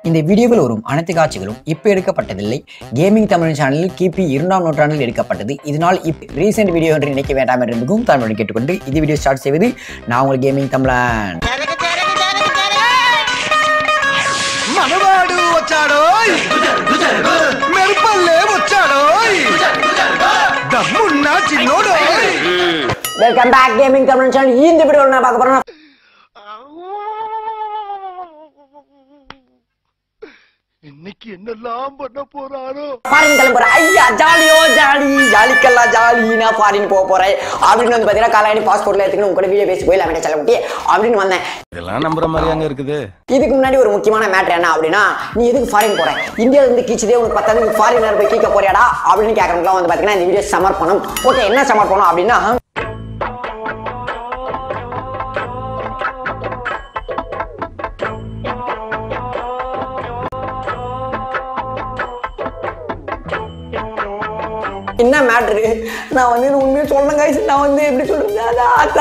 இந்த வீடியோவில் வரும் அனைத்து காட்சிகளும் இப்போ எடுக்கப்பட்டதில்லை. கேமிங் தமிழ் சேனலில் கிபி 2ஆம் நூற்றாண்டில் எடுக்கப்பட்டது. இதனால் ரீசெண்ட் வீடியோ என்று நினைக்க வேண்டாம் என்று மிகவும் தாழ்மையுடன் கேட்டுக்கொண்டு இந்த வீடியோ ஸ்டார்ட் செய்வது நான் உங்கள் கேமிங் தமிழன். Welcome back gaming Tamil channel. இந்த வீடியோவில் நான் பார்க்க போறேன் இன்னைக்கு என்னெல்லாம் பண்ண போறாரோ. ஃபாரின் கிளம்புற ஐயா ஜாலியோ ஜாலி ஜாலிக்கெல்லாம் ஜாலி நான் ஃபாரின் போக போறேன் அப்படின்னு வந்து பாத்தீங்கன்னா காலாணி பாஸ்போர்ட்ல எடுத்துக்கணும் உங்க கூட வீடியோ பேசி போயில அவன் செல்ல முடியும் அப்படின்னு வந்தேன். இதெல்லாம் நம்புற மாதிரி அங்க இருக்குது. இதுக்கு முன்னாடி ஒரு முக்கியமான மேட்டர் என்ன அப்படின்னா, நீ எதுக்கு ஃபாரின் போற, இந்தியாவில இருந்து கீச்சதே உனக்கு பத்தாது, ஃபாரினர் போய் கீக்க போறியாடா அப்படின்னு கேட்கறவங்களாம் வந்து பாத்தீங்கன்னா இந்த வீடியோ சமர்ப்பணம். ஓகே, என்ன சமர்ப்பணம் அப்படின்னா, என்ன மேட்ரு நான் வந்து உண்மையை சொல்றேன் கைஸ். நான் வந்து எப்படி சொல்றது, ஆத்தா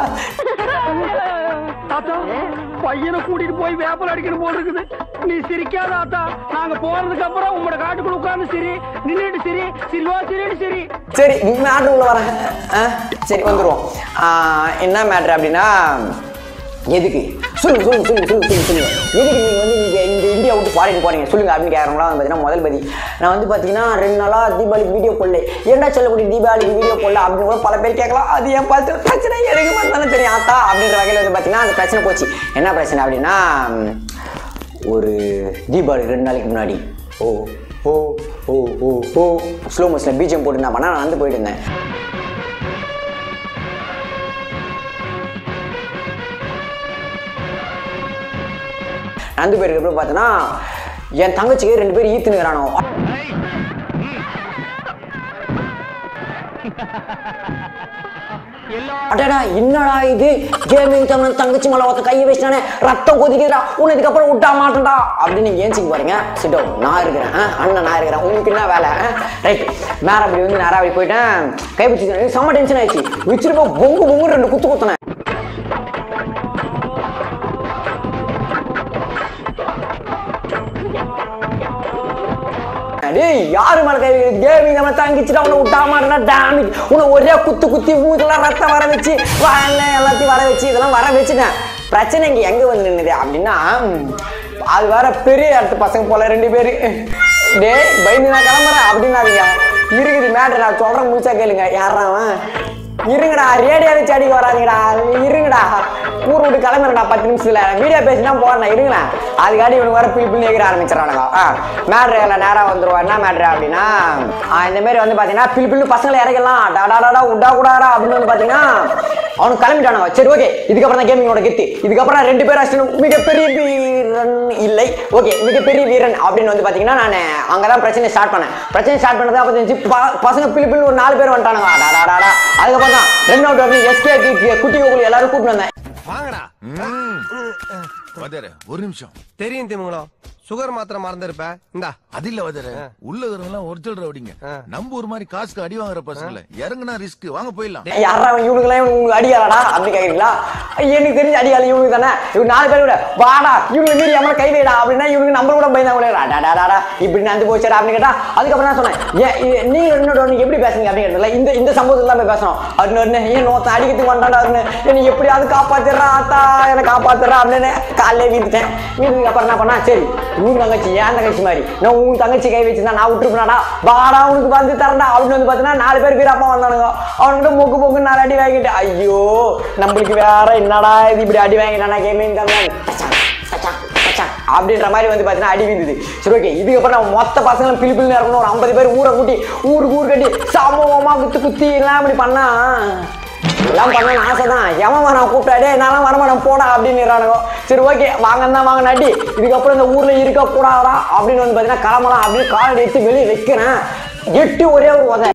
பையனை கூட்டிட்டு போய் வேப்பல் அடிக்கணும் போல இருக்குது. நீ சிரிக்காத ஆத்தா. நாங்க போறதுக்கு அப்புறம் உங்களோட காட்டுக்குள்ள உட்கார்ந்து சரி நின்றுட்டு சரி சிரிவா சிரிட்டு சரி சரி மேட்ரு உள்ள வரேன். சரி வந்துருவோம். என்ன மேட்ரு அப்படின்னா, எதுக்கு சொல்லுங்க சொல்லுங்க சொல்லுங்க சொல்லுங்க சொல்லுங்க சொல்லுங்க எதுக்கு நீங்கள் வந்து நீங்கள் இந்த இந்தியா விட்டு ஃபாரின் போறீங்க சொல்லுங்க அப்படின்னு கேட்குறவங்களாம் வந்து பார்த்தீங்கன்னா, முதல் பதி நான் வந்து பார்த்தீங்கன்னா 2 நாளாக தீபாவளிக்கு வீடியோ போடல, ஏன்டா சொல்லக்கூடிய தீபாவளிக்கு வீடியோ போடல அப்படின்னு கூட பல பேர் கேட்கலாம். அது ஏன் பார்த்து பிரச்சனை எனக்கு மட்டும் தெரியும் ஆத்தா அப்படின்ற வகையில் வந்து பார்த்தீங்கன்னா அந்த பிரச்சனை போச்சு. என்ன பிரச்சனை அப்படின்னா, ஒரு தீபாவளி 2 நாளைக்கு முன்னாடி ஓ ஓ ஓ ஓ ஓ ஸ்லோ மோஷனில் பீஜம் போட்டு நான் பண்ண நான் நடந்து போயிட்டு இருந்தேன். நடந்து போயிருக்க பார்த்தோன்னா என் தங்கச்சிக்கு 2 பேர் ஈத்துனுக்கிறானோ. அடடா என்னடா இது, கேமிங் தமிழ் தங்கச்சி மேல ஒருத்த கையை வச்சுட்டானே, ரத்தம் கொதிக்கிறா, உன்னை இதுக்கப்புறம் விட்டா மாட்டேன்டா அப்படின்னு நீங்க ஏஞ்சிக்கு பாருங்க. சிட்டோ நான் இருக்கிறேன், அண்ணன் நான் இருக்கிறேன், உங்களுக்கு என்ன வேலை ரைட். மேல அப்படி வந்து நேரம் அப்படி போயிட்டேன், கை பிடிச்சி செம்ம டென்ஷன் ஆயிடுச்சு. வச்சிருப்போம் பொங்கு பொங்கு 2 குத்து குத்துனேன். யாரு மேல கை கேமிங் நம்ம தங்கிச்சுட்டா உன்னை விட்டா மாட்டேன்னா டேமேஜ் உன்னை ஒரே குத்து குத்தி மூக்கெல்லாம் ரத்தம் வர வச்சு எல்லாத்தையும் வர வச்சு இதெல்லாம் வர வச்சுட்டேன். பிரச்சனை இங்க எங்க வந்து நின்னுது அப்படின்னா, அது வேற பெரிய இடத்து பசங்க போல 2 பேரு. டே பயந்து நான் கிளம்புறேன் அப்படின்னாதீங்க, இருக்குது மேட்ரு நான் சொல்றேன் முழுசா கேளுங்க. யாராவன் இருங்கடா, ரேடியோ வச்சு அடிக்க வராதுங்கடா, இருங்கடா ஊர் விட்டு கிளம்புறா 10 நிமிஷத்துல வீடியோ பேசினா போறேன் இருங்கண்ணா. அதுக்காடி இவனுக்கு வர பில் பில் கேட்க ஆரம்பிச்சிடறானுங்க. மேட்ரு எல்லாம் நேராக வந்துருவோம். என்ன மேட்ரு அப்படின்னா, இந்த மாதிரி வந்து பார்த்தீங்கன்னா பில் பில்லு பசங்களை இறக்கலாம் டாடாடா உண்டா கூடாடா அப்படின்னு வந்து பார்த்தீங்கன்னா அவனுக்கு கிளம்பிட்டானுங்க. சரி ஓகே, இதுக்கப்புறம் தான் கேமிங்கோட கெத்து. இதுக்கப்புறம் 2 பேர் அடிச்சு மிகப்பெரிய வீரன் இல்லை, ஓகே மிகப்பெரிய வீரன் அப்படின்னு வந்து பார்த்தீங்கன்னா நான் அங்கே தான் பிரச்சனை ஸ்டார்ட் பண்ணேன். பிரச்சனை ஸ்டார்ட் பண்ணது அப்போ தெரிஞ்சு பசங்க பில் பில் ஒரு 4 பேர் வந்துட்டானுங்க. டாடாடா அதுக்கப்புறம் தான் 2 எஸ்கே குட்டி கோகுல் எல்லாரும் கூப்பிட்டு வந்தேன். வாங்கடா வதர ஒரு நிமிஷம். தெரியும் திமுங்களோ, சுகர் மாத்திரை மறந்துருப்ப இந்தா. அது இல்ல வதர, உள்ள இருக்கிறவங்க ஒரிஜினல் ரவுடிங்க. நம்ம ஒரு மாதிரி காசுக்கு அடி வாங்குற பசங்கள இறங்குனா ரிஸ்க், வாங்க போயிடலாம். யாரா இவனுக்குலாம் உங்களுக்கு அடியாளடா அப்படி கேட்குறீங்களா? எனக்கு தெரிஞ்ச அடியாளி இவனுக்கு தானே. இவங்க 4 பேர் கூட வாடா இவங்க மீறி அம்மா கை வைடா அப்படின்னா இவனுக்கு நம்ம கூட பயந்தாங்க இப்படி நடந்து போச்சுடா அப்படின்னு கேட்டா. அதுக்கப்புறம் நான் சொன்னேன், நீங்க என்னோட எப்படி பேசுறீங்க அப்படிங்கிறதுல இந்த சம்பவத்தில் தான் போய் பேசணும் அப்படின்னு. ஏன் நோத்த அடிக்கிறதுக்கு வந்தாண்டா அப்படின்னு என்னை எப்படியாவது காப்பாத்துறா ஆத்தா என்னை காப்பாத்துறா அப்படின்னு காலையில வீட்டுட்டேன். வீட்டுக்கு அப்புறம் என்ன பண்ணா, சரி உன் தங்கச்சி ஏன் தங்கச்சி மாதிரி நான் உன் தங்கச்சி கை வச்சுதான் நான் விட்டுருப்பேனாடா, வாடா உனக்கு வந்து தரண்டா அப்படின்னு வந்து பார்த்தீங்கன்னா 4 பேர் வீரப்பா வந்தானுங்க. அவனுக்கிட்ட மொக்கு மொக்கு 4 அடி வாங்கிட்டேன். ஐயோ நம்மளுக்கு வேற என்னடா இது இப்படி அடி வாங்கிட்டானா கேமிங் தமிழ் அப்படின்ற மாதிரி வந்து பார்த்தீங்கன்னா அடி விழுந்தது. சரி ஓகே, இதுக்கப்புறம் நம்ம மொத்த பசங்களும் பில் பில்னு இருக்கணும். ஒரு 50 பேர் ஊரை கூட்டி ஊர் கட்டி சமூகமா குத்தி எல்லாம் இப்படி பண்ணா எல்லாம் பண்ண ஆசைதான். எவன் நான் கூப்பிட்டாடே என்னாலும் வரமாட்டேன் போடா அப்படின்னு. சரி ஓகே வாங்க தான் வாங்க நட்டி, இதுக்கப்புறம் இந்த ஊர்ல இருக்க கூடாதா அப்படின்னு வந்து பார்த்தீங்கன்னா கிளம்பலாம் அப்படின்னு காலை எடுத்து வெளியே வைக்கிறேன். 8 ஒரே ஒரு உதை.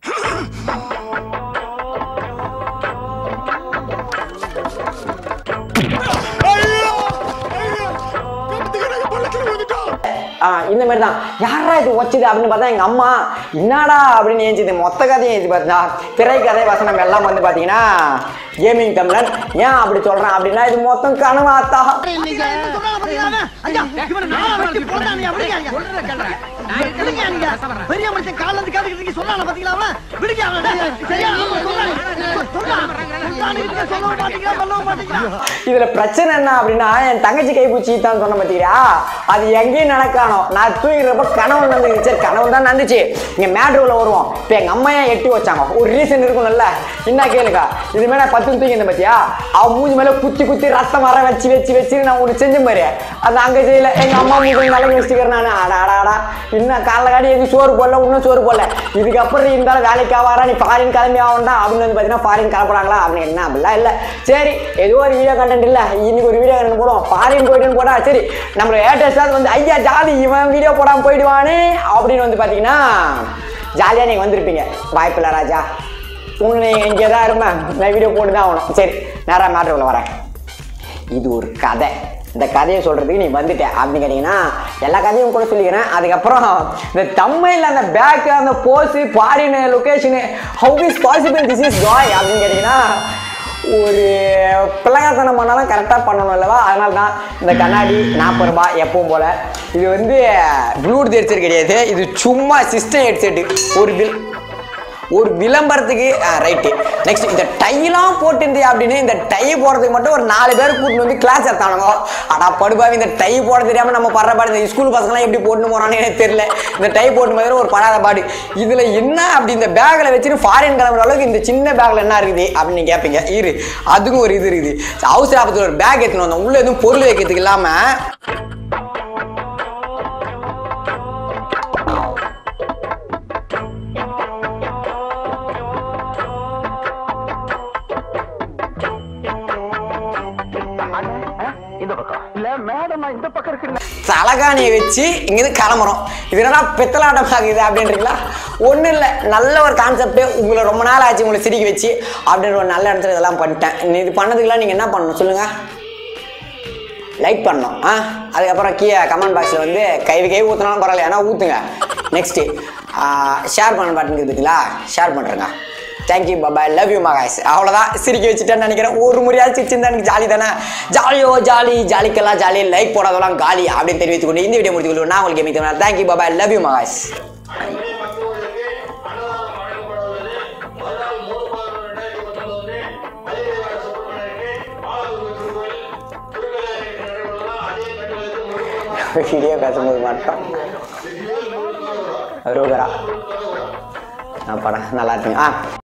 இந்த மாதிரி தான் யாரா இது வச்சுது அப்படின்னு பார்த்தா எங்கள் அம்மா என்னடா அப்படின்னு ஏஞ்சிது. மொத்த கதையும் இது பார்த்தா திரைக்கதை வசனம் எல்லாம் வந்து பார்த்தீங்கன்னா கேமிங் தமிழன். ஏன் அப்படி சொல்றேன் அப்படின்னா இது மொத்தம் கனவாத்தா. இதுல பிரச்சனை என்ன அப்படின்னா என் தங்கச்சி கைப்பூச்சி தான் சொன்ன பாத்தீங்களா, அது எங்கேயும் நடக்கானோ. நான் தூங்கிறப்ப கனவு நடந்துச்சு. கனவு தான் நடந்துச்சு. இங்க மேட்ரோல வருவோம். இப்ப எங்க அம்மா ஏன் எட்டி வச்சாங்க, ஒரு ரீசன் இருக்கும்ல. என்ன கேளுக்கா, இதுமே நான் 10 தூங்கி இருந்தேன் பாத்தியா, அவ மூஞ்சி மேல குத்தி குத்தி ரத்தம் வர வச்சு வச்சு வச்சு நான் ஒண்ணு செஞ்ச மாதிரி அது அங்க செய்யல. எங்க அம்மா மூஞ்சி நல்லா வச்சுக்கிறேன் நான். ஆடாடாடா இன்னும் காலைல காடி எதுவும் சோறு போடல, இன்னும் சோறு போடல. இதுக்கப்புறம் இருந்தாலும் வேலைக்கு ஆவாரா, நீ ஃபாரின் கிளம்பி ஆகண்டா அப்படின்னு வந்து பாத்தீங்கன்னா ஃபாரின் கிளம்புறாங்களா அப்படின்னு. என்ன அப்படிலாம் இல்ல. சரி ஏதோ ஒரு வீடியோ கண்டென்ட் இல்ல, இன்னைக்கு ஒரு வீடியோ கண்டென்ட் போடுவோம். ஃபாரின் போயிட்டுன்னு போட்டா சரி நம்ம ஏட்டஸ்டாவது வந்து ஐயா ஜாலி இவன் வீடியோ போடாம போயிடுவானே அப்படின்னு வந்து பாத்தீங்கன்னா ஜாலியா நீங்க வந்திருப்பீங்க. வாய்ப்பில்லை ராஜா, உன்னை இங்கே தான் இருப்பேன். நான் வீடியோ போட்டு தான் ஆகணும். சரி நேராக மேட்ருக்குள்ள வரேன். இது ஒரு கதை. இந்த கதையை சொல்றதுக்கு நீ வந்துட்ட அப்படின்னு கேட்டீங்கன்னா எல்லா கதையும் கூட சொல்லிக்கிறேன். அதுக்கப்புறம் இந்த தமிழ்ல அந்த பேக் அந்த pose foreign location how is possible this is joy அப்படின்னு கேட்டீங்கன்னா ஒரு பிள்ளைகாத்தனம் பண்ணாலும் கரெக்டாக பண்ணணும் இல்லவா. அதனால தான் இந்த கண்ணாடி 40 ரூபாய் எப்பவும் போல. இது வந்து ப்ளூடூத் ஹெட்செட் கிடையாது, இது சும்மா சிஸ்டம் ஹெட்செட்டு. ஒரு விளம்பரத்துக்கு ரைட்டு. நெக்ஸ்ட் இந்த டையெல்லாம் போட்டுருந்தே அப்படின்னு இந்த டை போடுறதுக்கு மட்டும் ஒரு 4 பேர் கூட்டிட்டு வந்து கிளாஸ் எடுத்தானுங்க. ஆனால் படுபாவி இந்த டை போட தெரியாமல் நம்ம படுற பாடு. இந்த ஸ்கூல் பசங்களாம் எப்படி போட்டுன்னு போறான்னு எனக்கு தெரியல. இந்த டை போட்டு மாதிரி ஒரு படாத பாடு. இதில் என்ன அப்படி இந்த பேக்கில் வச்சுட்டு ஃபாரின் கிளம்புற அளவுக்கு இந்த சின்ன பேக்கில் என்ன இருக்குது அப்படின்னு நீங்கள் கேட்பீங்க. அதுக்கும் ஒரு இது இருக்குது. அவசர ஆபத்தில் ஒரு பேக் எடுத்துன்னு வந்தோம். உள்ள எதுவும் பொருள் வைக்கிறதுக்கு இல்லாமல் தலகாணியை வச்சு இங்கிருந்து கிளம்புறோம். இது என்னடா பித்தலாட்டம் ஆகுது அப்படின்றீங்களா? ஒன்றும் இல்லை, நல்ல ஒரு கான்செப்ட். உங்களை ரொம்ப நாள் ஆச்சு உங்களை சிரிக்க வச்சு அப்படின்ற ஒரு நல்ல இடத்துல இதெல்லாம் பண்ணிட்டேன். இது பண்ணதுக்கெல்லாம் நீங்கள் என்ன பண்ணணும் சொல்லுங்கள்? லைக் பண்ணணும். அதுக்கப்புறம் கீழே கமெண்ட் பாக்ஸில் வந்து கை ஊற்றினாலும் பரவாயில்ல, ஏன்னா ஊற்றுங்க. நெக்ஸ்ட்டு ஷேர் பண்ண பட்டன் இருக்குதுங்களா, ஷேர் பண்ணுறேங்க. தேங்க்யூ பாய், லவ் யூ மகாய்ஸ். அவ்வளோதான், சிரிக்க வச்சுட்டேன்னு நினைக்கிறேன். ஒரு முறையாவது சிரிச்சிருந்தா எனக்கு ஜாலி தானே. ஜாலியோ ஜாலி, ஜாலிக்கெல்லாம் ஜாலி, லைக் போடாதெல்லாம் காலி அப்படின்னு தெரிவித்துக் கொண்டு இந்த வீடியோ முடித்துக்கொள்வோம். நான் உங்களுக்கு gaming. Thank you bye, love you மகாய்ஸ். வீடியோ பேசும்போது மட்டும் ரோகரா படம் நல்லா இருக்குங்க.